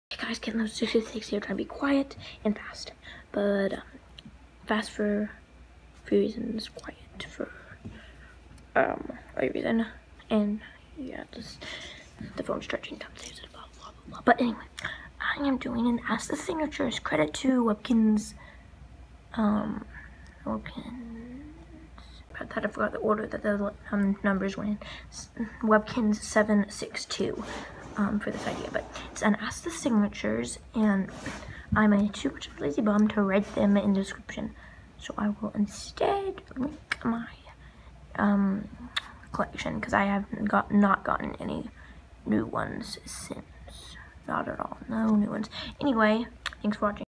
Hey guys, getting those 66 here, trying to be quiet and fast. But fast for few reasons, quiet for a reason. And yeah, just the phone's charging, time saves it, blah blah blah blah. But anyway, I am doing an Ask the Signatures. Credit to Webkinz. I forgot the order that the numbers went in. Webkinz 762 for this idea, but it's an Ask the Signatures, and I'm too much of a lazy bum to write them in the description, so I will instead link my collection, because I have not gotten any new ones since. Not at all. No new ones. Anyway, thanks for watching.